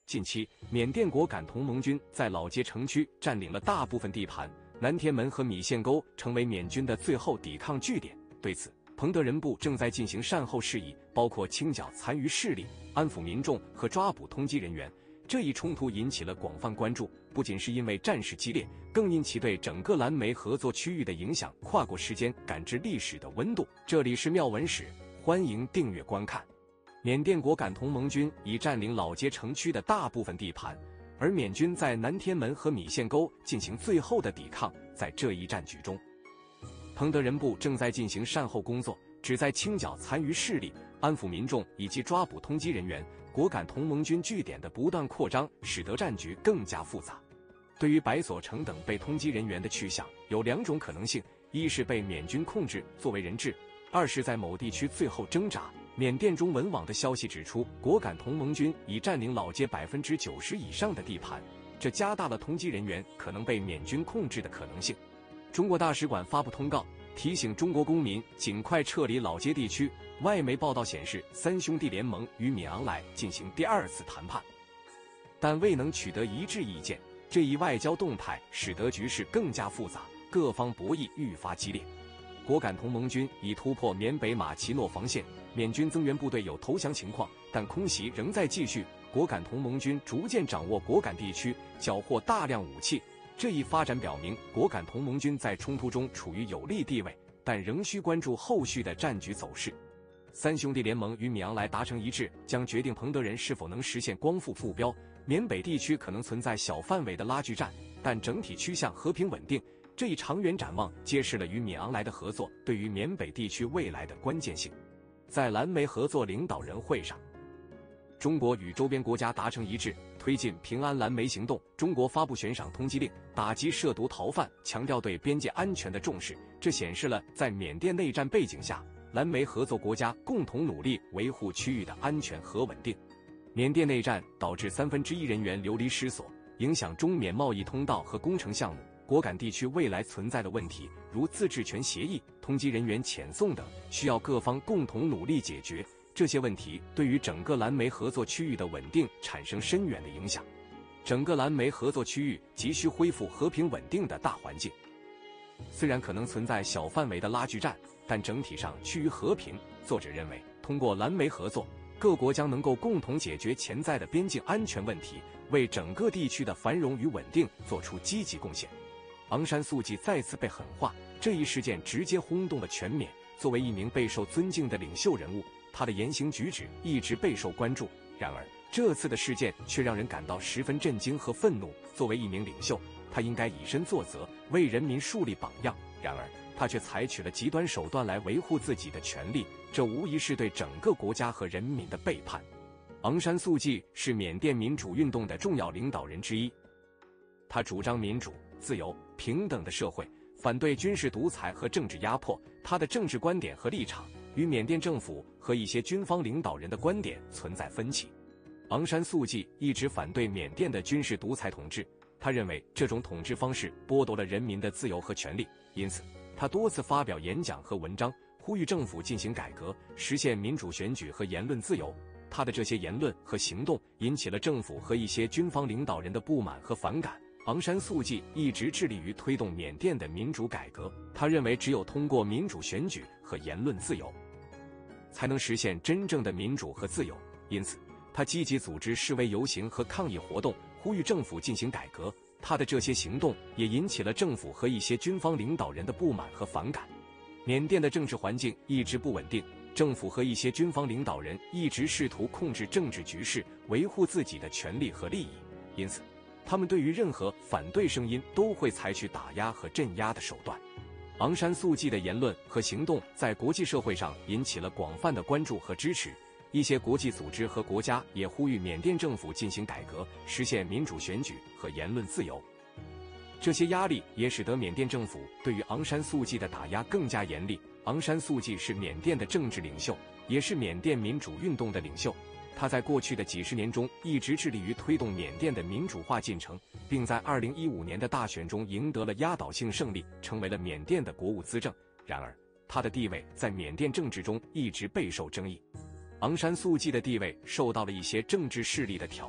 近期，缅甸果敢同盟军在老街城区占领了大部分地盘，南天门和米线沟成为缅军的最后抵抗据点。对此，彭德人部正在进行善后事宜，包括清剿残余势力、安抚民众和抓捕通缉人员。这一冲突引起了广泛关注，不仅是因为战事激烈，更因其对整个蓝莓合作区域的影响跨过时间感知历史的温度。这里是妙文史，欢迎订阅观看。缅甸果敢同盟军已占领老街城区的大部分地盘，而缅军在南天门和米线沟进行最后的抵抗。在这一战局中，彭德人部正在进行善后工作，旨在清剿残余势力、安抚民众以及抓捕通缉人员。果敢同盟军据点的不断扩张，使得战局更加复杂。对于白所成等被通缉人员的去向，有两种可能性：一是被缅军控制作为人质；二是在某地区最后挣扎。缅甸中文网的消息指出，果敢同盟军已占领老街90%以上的地盘，这加大了通缉人员可能被缅军控制的可能性。中国大使馆发布通告，提醒中国公民尽快撤离老街地区。外媒报道显示，三兄弟联盟与敏昂莱进行第二次谈判，但未能取得一致意见。这一外交动态使得局势更加复杂，各方博弈愈发激烈。果敢同盟军已突破缅北马奇诺防线，缅军增援部队有投降情况，但空袭仍在继续。果敢同盟军逐渐掌握果敢地区，缴获大量武器。这一发展表明，果敢同盟军在冲突中处于有利地位，但仍需关注后续的战局走势。三兄弟联盟与敏昂莱达成一致，将决定彭德人是否能实现光复目标。缅北地区可能存在小范围的拉锯战，但整体趋向和平稳定。这一长远展望揭示了与敏昂莱的合作对于缅北地区未来的关键性。在蓝莓合作领导人会上，中国与周边国家达成一致，推进平安蓝莓行动。中国发布悬赏通缉令，打击涉毒逃犯，强调对边界安全的重视。这显示了在缅甸内战背景下，蓝莓合作国家共同努力维护区域的安全和稳定。缅甸内战导致1/3人员流离失所，影响中缅贸易通道和工程项目。果敢地区未来存在的问题，如自治权协议、通缉人员遣送等，需要各方共同努力解决。这些问题对于整个蓝莓合作区域的稳定产生深远的影响。整个蓝莓合作区域急需恢复和平稳定的大环境。虽然可能存在小范围的拉锯战，但整体上趋于和平。作者认为，通过蓝莓合作，各国将能够共同解决潜在的边境安全问题，为整个地区的繁荣与稳定做出积极贡献。昂山素季再次被狠化，这一事件直接轰动了全缅。作为一名备受尊敬的领袖人物，他的言行举止一直备受关注。然而，这次的事件却让人感到十分震惊和愤怒。作为一名领袖，他应该以身作则，为人民树立榜样。然而，他却采取了极端手段来维护自己的权利，这无疑是对整个国家和人民的背叛。昂山素季是缅甸民主运动的重要领导人之一，他主张民主、自由、平等的社会，反对军事独裁和政治压迫。他的政治观点和立场与缅甸政府和一些军方领导人的观点存在分歧。昂山素季一直反对缅甸的军事独裁统治，他认为这种统治方式剥夺了人民的自由和权利，因此他多次发表演讲和文章，呼吁政府进行改革，实现民主选举和言论自由。他的这些言论和行动引起了政府和一些军方领导人的不满和反感。昂山素季一直致力于推动缅甸的民主改革，他认为只有通过民主选举和言论自由，才能实现真正的民主和自由。因此，他积极组织示威游行和抗议活动，呼吁政府进行改革。他的这些行动也引起了政府和一些军方领导人的不满和反感。缅甸的政治环境一直不稳定，政府和一些军方领导人一直试图控制政治局势，维护自己的权利和利益，因此他们对于任何反对声音都会采取打压和镇压的手段。昂山素季的言论和行动在国际社会上引起了广泛的关注和支持，一些国际组织和国家也呼吁缅甸政府进行改革，实现民主选举和言论自由。这些压力也使得缅甸政府对于昂山素季的打压更加严厉。昂山素季是缅甸的政治领袖，也是缅甸民主运动的领袖。他在过去的几十年中一直致力于推动缅甸的民主化进程，并在2015年的大选中赢得了压倒性胜利，成为了缅甸的国务资政。然而，他的地位在缅甸政治中一直备受争议。昂山素季的地位受到了一些政治势力的挑战，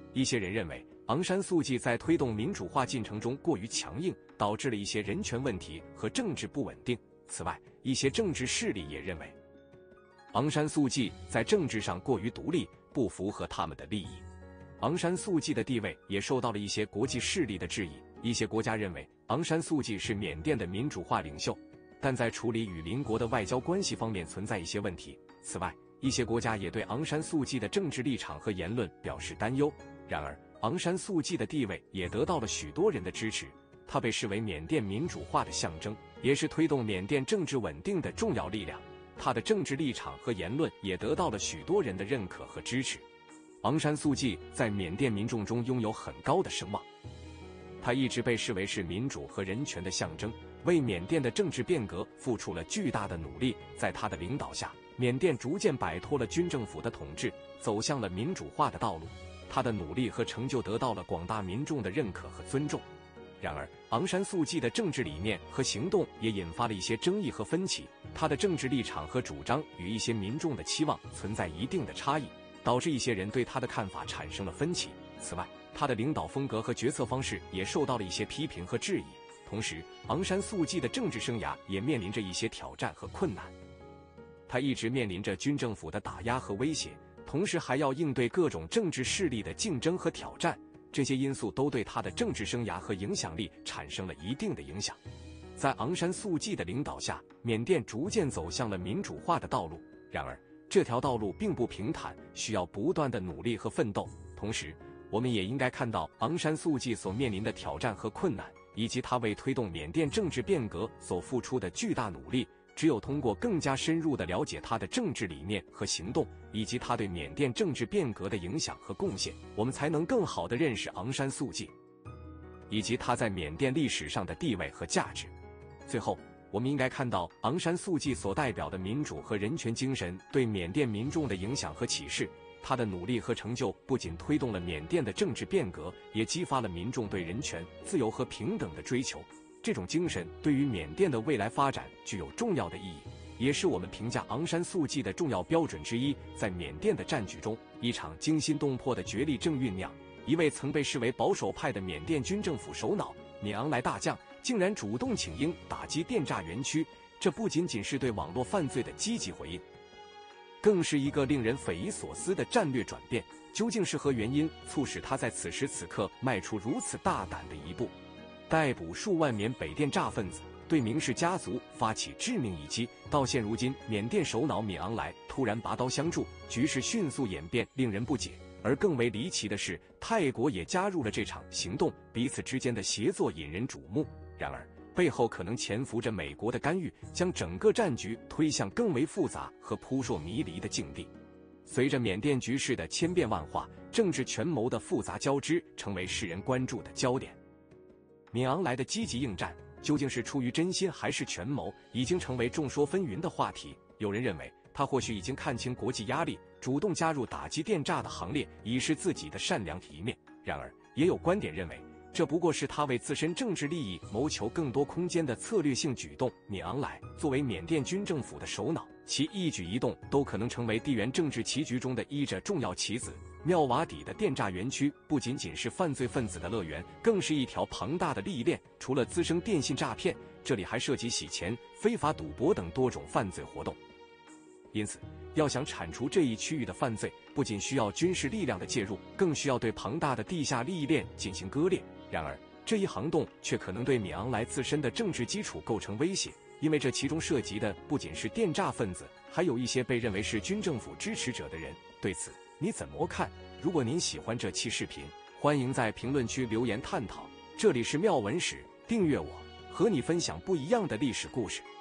一些人认为昂山素季在推动民主化进程中过于强硬，导致了一些人权问题和政治不稳定。此外，一些政治势力也认为昂山素季在政治上过于独立，不符合他们的利益。昂山素季的地位也受到了一些国际势力的质疑，一些国家认为昂山素季是缅甸的民主化领袖，但在处理与邻国的外交关系方面存在一些问题。此外，一些国家也对昂山素季的政治立场和言论表示担忧。然而，昂山素季的地位也得到了许多人的支持，他被视为缅甸民主化的象征，也是推动缅甸政治稳定的重要力量。他的政治立场和言论也得到了许多人的认可和支持。昂山素季在缅甸民众中拥有很高的声望，他一直被视为是民主和人权的象征，为缅甸的政治变革付出了巨大的努力。在他的领导下，缅甸逐渐摆脱了军政府的统治，走向了民主化的道路。他的努力和成就得到了广大民众的认可和尊重。然而，昂山素季的政治理念和行动也引发了一些争议和分歧，他的政治立场和主张与一些民众的期望存在一定的差异，导致一些人对他的看法产生了分歧。此外，他的领导风格和决策方式也受到了一些批评和质疑。同时，昂山素季的政治生涯也面临着一些挑战和困难，他一直面临着军政府的打压和威胁，同时还要应对各种政治势力的竞争和挑战，这些因素都对他的政治生涯和影响力产生了一定的影响。在昂山素季的领导下，缅甸逐渐走向了民主化的道路。然而，这条道路并不平坦，需要不断的努力和奋斗。同时，我们也应该看到昂山素季所面临的挑战和困难，以及他为推动缅甸政治变革所付出的巨大努力。只有通过更加深入地了解他的政治理念和行动，以及他对缅甸政治变革的影响和贡献，我们才能更好地认识昂山素季，以及他在缅甸历史上的地位和价值。最后，我们应该看到昂山素季所代表的民主和人权精神对缅甸民众的影响和启示。他的努力和成就不仅推动了缅甸的政治变革，也激发了民众对人权、自由和平等的追求。这种精神对于缅甸的未来发展具有重要的意义，也是我们评价昂山素季的重要标准之一。在缅甸的战局中，一场惊心动魄的角力正酝酿。一位曾被视为保守派的缅甸军政府首脑敏昂莱大将，竟然主动请缨打击电诈园区，这不仅仅是对网络犯罪的积极回应，更是一个令人匪夷所思的战略转变。究竟是何原因促使他在此时此刻迈出如此大胆的一步，逮捕数万缅北电诈分子，对明氏家族发起致命一击？到现如今，缅甸首脑敏昂莱突然拔刀相助，局势迅速演变，令人不解。而更为离奇的是，泰国也加入了这场行动，彼此之间的协作引人瞩目。然而，背后可能潜伏着美国的干预，将整个战局推向更为复杂和扑朔迷离的境地。随着缅甸局势的千变万化，政治权谋的复杂交织成为世人关注的焦点。敏昂莱的积极应战究竟是出于真心还是权谋，已经成为众说纷纭的话题。有人认为他或许已经看清国际压力，主动加入打击电诈的行列，以示自己的善良一面。然而，也有观点认为，这不过是他为自身政治利益谋求更多空间的策略性举动。敏昂莱作为缅甸军政府的首脑，其一举一动都可能成为地缘政治棋局中的一者重要棋子。妙瓦底的电诈园区不仅仅是犯罪分子的乐园，更是一条庞大的利益链。除了滋生电信诈骗，这里还涉及洗钱、非法赌博等多种犯罪活动。因此，要想铲除这一区域的犯罪，不仅需要军事力量的介入，更需要对庞大的地下利益链进行割裂。然而，这一行动却可能对敏昂莱自身的政治基础构成威胁，因为这其中涉及的不仅是电诈分子，还有一些被认为是军政府支持者的人。对此，你怎么看？如果您喜欢这期视频，欢迎在评论区留言探讨。这里是妙文史，订阅我，和你分享不一样的历史故事。